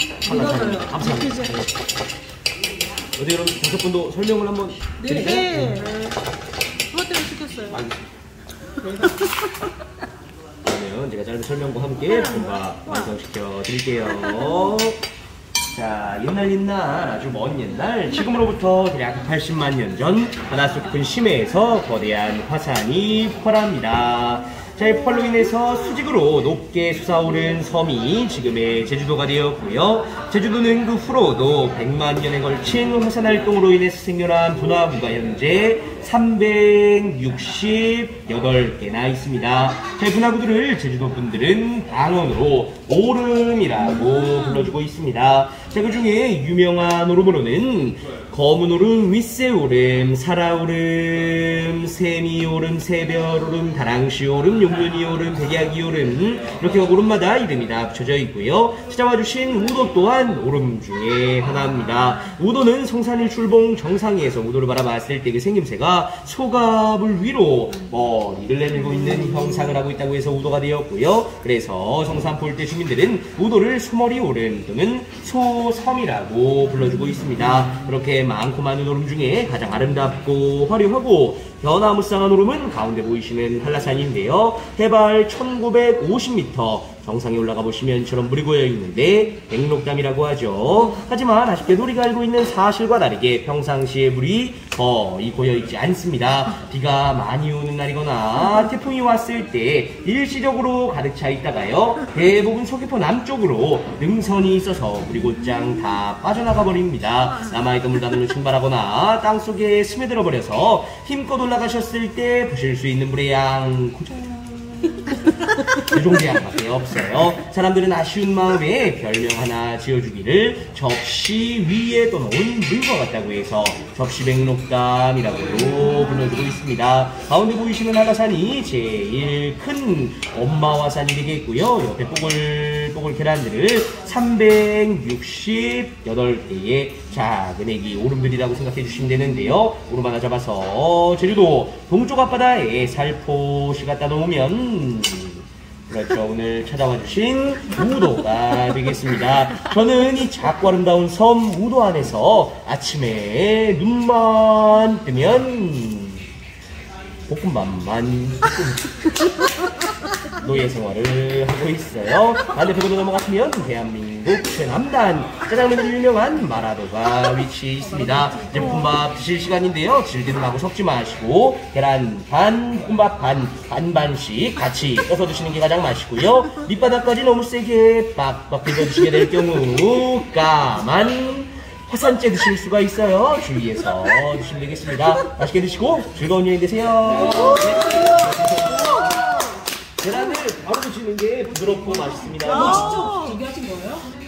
한라산 감사합니다. 어디 여러분 5분도 설명을 한번 드릴까요? 네. 그것 때문에 시켰어요. 그러면 제가 짧은 설명과 함께 볶음밥 완성시켜 드릴게요. 자, 옛날 아주 먼 옛날, 지금으로부터 대략 80만 년 전 바닷속 깊은 심해에서 거대한 화산이 폭발합니다. 자, 이 폭발로 인해서 수직으로 높게 솟아오른 섬이 지금의 제주도가 되었고요. 제주도는 그 후로도 100만 년에 걸친 화산 활동으로 인해서 생겨난 분화구가 현재 368개나 있습니다. 자, 이 분화구들을 제주도 분들은 방언으로 오름이라고 불러주고 있습니다. 자, 그 중에 유명한 오름으로는 검은오름, 윗새오름, 사라오름, 세미오름, 새별오름, 다랑시오름, 용변이오름, 백야기오름, 이렇게 오름마다 이름이 다 붙여져 있고요. 찾아와주신 우도 또한 오름 중에 하나입니다. 우도는 성산일 출봉 정상에서 우도를 바라봤을 때 그 생김새가 소갑을 위로 머리를 내밀고 있는 형상을 하고 있다고 해서 우도가 되었고요. 그래서 성산포일대 주민들은 우도를 소머리 오름 또는 소섬이라고 불러주고 있습니다. 그렇게 많고 많은 오름 중에 가장 아름답고 화려하고 변화무쌍한 오름은 가운데 보이시는 한라산인데요. 해발 1950m, 정상에 올라가 보시면 저런 물이 고여 있는데 백록담이라고 하죠. 하지만 아쉽게도 우리가 알고 있는 사실과 다르게 평상시에 물이 거의 고여 있지 않습니다. 비가 많이 오는 날이거나 태풍이 왔을 때 일시적으로 가득 차 있다가요, 대부분 서귀포 남쪽으로 능선이 있어서 물이 곧장 다 빠져나가 버립니다. 남아있던 물단으로 증발하거나 땅속에 스며들어 버려서 힘껏 올라가셨을 때 보실 수 있는 물의 양 그 정도 양밖에 없어요. 사람들은 아쉬운 마음에 별명 하나 지어주기를 접시 위에 떠놓은 물과 같다고 해서 접시백록담이라고도 불러주고 있습니다. 가운데 보이시는 한라산이 제일 큰 엄마화산이 되겠고요. 옆에 뽀글뽀글 계란들을 368개의 작은 애기 오름들이라고 생각해 주시면 되는데요. 오름 하나 잡아서 제주도 동쪽 앞바다에 살포시 갖다 놓으면 그렇죠, 오늘 찾아와 주신 우도가 되겠습니다. 저는 이 작고 아름다운 섬 우도 안에서 아침에 눈만 뜨면 볶음밥만 노예 생활을 하고 있어요. 반대편으로 넘어갔으면 대한민국 최남단 짜장면으로 유명한 마라도가 위치해 있습니다. 이제 볶음밥 드실 시간인데요. 질기름하고 섞지 마시고 계란 반, 볶음밥 반, 반반씩 같이 떠서 드시는 게 가장 맛있고요. 밑바닥까지 너무 세게 빡빡 비벼 드시게 될 경우 까만 화산재 드실 수가 있어요. 주의해서 드시면 되겠습니다. 맛있게 드시고 즐거운 여행 되세요. 계란을 바로 드시는 게 부드럽고 맛있습니다. 진짜 비교하신 거예요?